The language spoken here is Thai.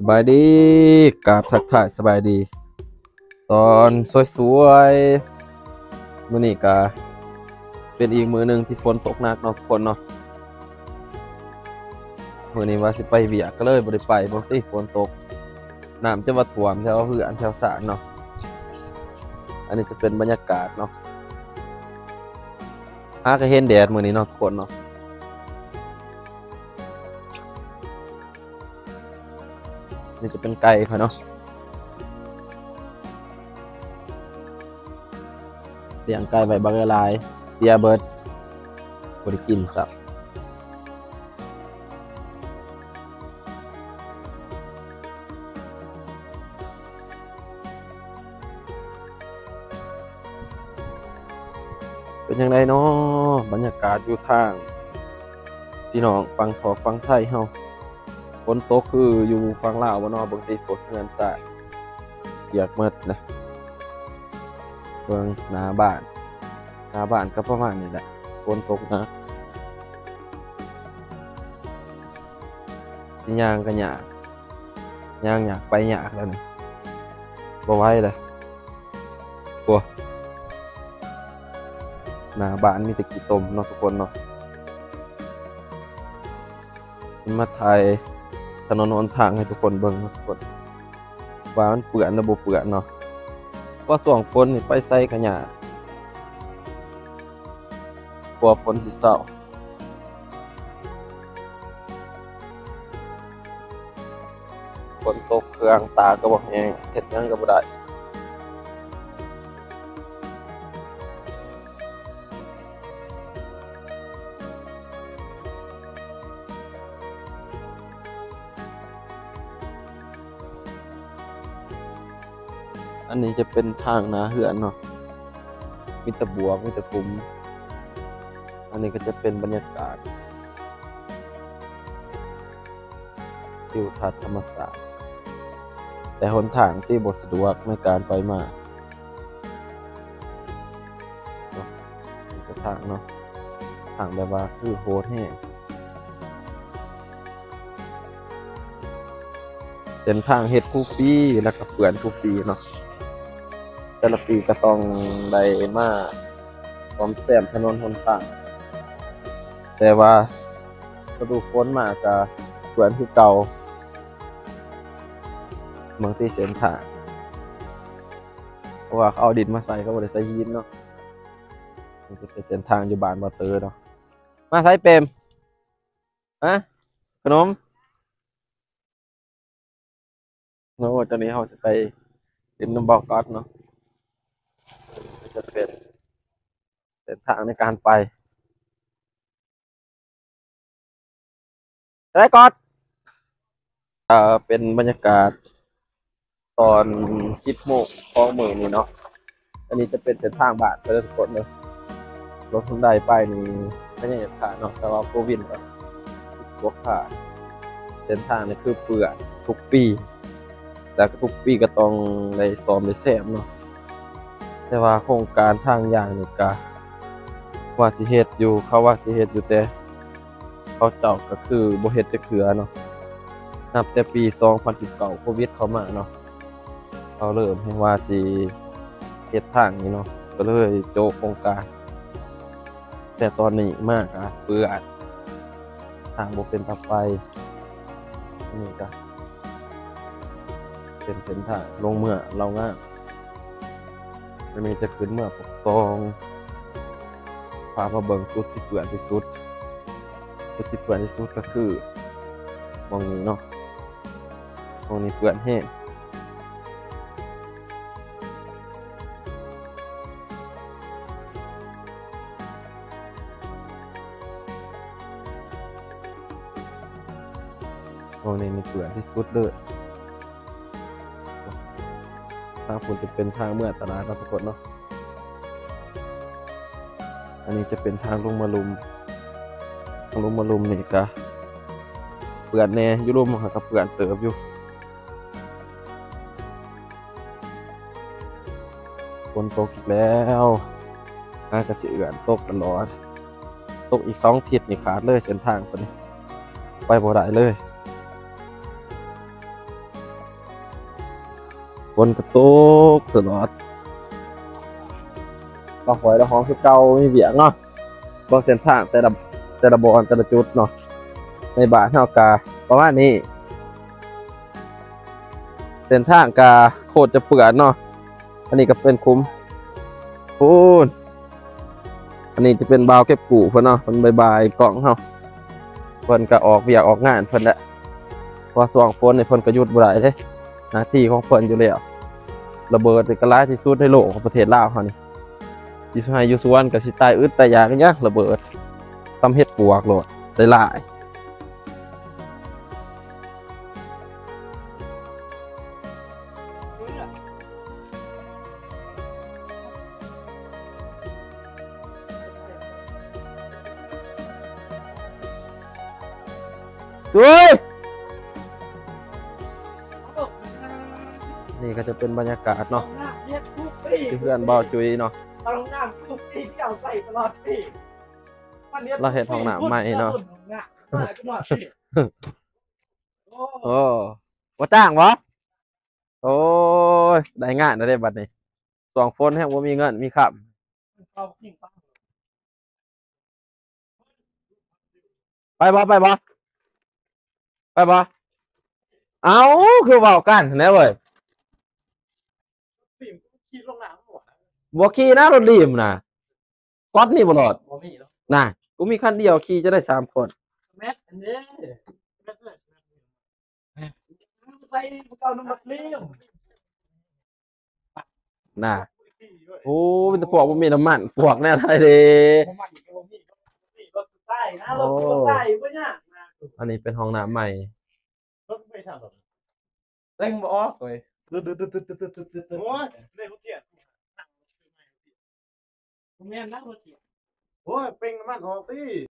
บายดีกราบทักทายสบายดีตอนสวยๆมื้อนี้ก็เป็นอีกมื้อหนึงที่ฝนตกหนักเนาะทุกคนเนาะมื้อนี้ว่าสิไปเวียกก็เลยบ่ได้ไปบ่ติฝนตกน้ำจะมาท่วมแถวเฮือนแถวศาลเนาะอันนี้จะเป็นบรรยากาศเนาะหาก็เห็นแดดมื้อนี้เนาะทุกคนเนาะนี่จะเป็นไก่เขาเนาะเลี้ยงไก่ไว้บักหลายเสียเบิดบ่ได้กินครับเป็นจังไดเนาะบรรยากาศอยู่ทางพี่น้องฝั่งทอกฝั่งไทยเฮาฝนตกคืออยู่ฝั่งลาวบ่เนาะบางทีฝนเฮือนซ่าเปียกหมดนะเบิ่งหน้าบ้านก็ประมาณนี้แหละฝนตกนะสิย่างก็ยากย่างอยากไปยากแล้วนี่บ่ไหวเลยกลัวหน้าบ้านมีแต่ขี้ตมเนาะทุกคนเนาะมาถ่ายถนนหนทางให้ทุกคนเบิ่งเนาะทุกคนว่ามันเปื้อนหรือบ่เปื้อนเนาะว่าช่วงฝนนี่ไปไสก็ยากกลัวฝนสิเศร้าฝนตกเครื่องตาก็บ่แห้งเฮ็ดหยังก็บ่ได้อันนี้จะเป็นทางหน้าเฮือนเนาะมีแต่บวกมีแต่กลุ่มอันนี้ก็จะเป็นบรรยากาศทิวทัศน์ธรรมศาสตร์แต่หนทางที่บ่สะดวกในการไปมาเนาะนี่ก็ทางเนาะทางแบบว่าคือโหดแห้งเป็นทางเฮ็ดคู่ปีแล้วก็เปื้อนคู่ปีเนาะแต่ละปีก็ต้องได้มาซ่อมแซมถนนหนทางแต่ว่าฤดูฝนมาก็เปื้อนคือเก่าบางทีเส้นทางเพราะว่าเขาเอาดินมาใส่เขาบ่ได้ใส่หินเนาะมันจะเป็นเส้นทางอยู่บ้านบ่เตอเนาะมาใส่เปรมฮะขนมเนาะตอนนี้เราจะไปดินน้ำบ่อก๊อตเนาะจะเป็นเส้นทางในการไปได้ก๊อตเป็นบรรยากาศตอน10 โมงของมื้อนี้เนาะอันนี้จะเป็นเส้นทางบ้านไปทุกคนเลยรถทุนใดไปนี่ไม่ใช่ขาเนาะแต่ว่าโควิดก็บวกขาเส้นทางนี่คือเปื่อนทุกปีแต่ทุกปีก็ต้องได้ซ้อมได้แซมเนาะแต่ว่าโครงการทางอย่างนี่ก็ว่าสิเฮ็ดอยู่เขาว่าสิเฮ็ดอยู่แต่เขาเจ้าก็คือบ่เฮ็ดจักเทื่อเนาะนับแต่ปี2019โควิดเข้ามาเนาะเขาเริ่มให้ว่าสิเฮ็ดทางนี้เนาะก็เลยโจะโครงการแต่ตอนนี้มากอะเปื่อนทางบ่เป็นตาไปนี่ก็เป็นเส้นทางลงเมื่อเราง่ายมันมีจะขึ้นเมื่อปกครองพามาเบิ่งจุดที่เปื่อนที่สุดจุดที่เปื่อนที่สุดก็คือมองนี้เนาะมองนี้เปื่อนแห้งมองนี้มีเปื่อนที่สุดเลยทางฝนจะเป็นทางเมื่อตลาดเราปรากฏเนาะอันนี้จะเป็นทางลงมาลุมนี่ก็เปื่อนแน่อยู่ลุมหากับเปื่อนเติบอยู่ฝนตกอีกแล้วน่าจะสิเอื่อนตกตลอดตกอีก2 ทิศนี่ขาดเลยเส้นทางตัวนี้ไปบ่ได้เลยฝนกระตกตลอดก็หอยละห้องคือเก่ามีเบียงเนาะบ่เส้นทางแต่ละบอนแต่ละจุดเนาะในบ้านเฮากาประมาณนี้เส้นทางกาโคตรจะเปื่อนเนาะอันนี้ก็เป็นคุ้มพูนอันนี้จะเป็นบาวเก็บกูเพิ่นเนาะเพิ่นบายกล่องเฮาเพิ่นก็ออกเวียกออกงานเพิ่นแหละว่าช่วงฝนนี่เพิ่นก็หยุดบ่ได้เด้หน้าที่ของเพิ่นอยู่แล้วระเบิดนี่ก็หลายที่สุดในโลกของประเทศลาวเฮานี่สิให้อยู่สวนก็สิตายอึดตายอยากกันยะระเบิดทำเฮ็ดปวกโลดได้หลายเฮ้ยนี่ก็จะเป็นบรรยากาศเนาะที่เพื่อนบ่าวจุยเนาะต้องน้ำทุกปีที่เอาใส่ตลอดปีเราเฮ็ดห้องน้ำใหม่เนาะโอ้บ่จ้างบ่โอ้ยได้งานแล้วเด้บัดนี้ช่วงฝนแฮงบ่มีเงินมีค่ำไปบ่ไปบ่ไปบ่เอ้าคือเว้ากันแหน่เว้ยปีขี่ลงน้ำหัวบ่ขี่นะรถลีมน่ะก๊อตนี่บ่รอดบ่มีแล้วน่ะกูมีคันเดียวขี่จะได้3คนแมทอันนี้แมทเลยใส่เก่าน้ำมันเลี้ยมน่ะโอ้เป็นแต่พวกบ่มีน้ำมันพวกแนวไทยเด้น้ำมันบ่มีรถใต้นะรถใต้บ่ยากนะอันนี้เป็นห้องน้ำใหม่รถไม่ทางหรอกเร่งบ่ออกเลยตึ๊ดโอ้ยเร่งรถเทียนแม่นนั่งรถเทียนโอ้ยเป่งน้ำมันออกสิ